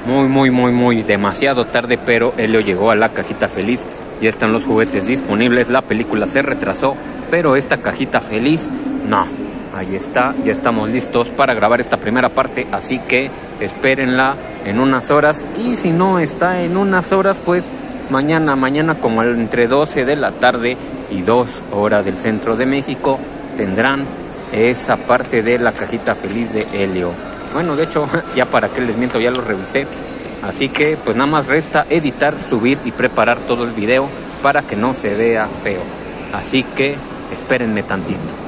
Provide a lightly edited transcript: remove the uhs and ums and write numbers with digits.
muy demasiado tarde, pero Helio llegó a la cajita feliz. Ya están los juguetes disponibles. La película se retrasó, pero esta cajita feliz no. Ahí está, ya estamos listos para grabar esta primera parte, así que espérenla en unas horas. Y si no está en unas horas, pues mañana como entre 12 de la tarde y 2 horas del centro de México, tendrán esa parte de la cajita feliz de Helio. Bueno, de hecho, ya para qué les miento, ya lo revisé. Así que pues nada más resta editar, subir y preparar todo el video para que no se vea feo. Así que espérenme tantito.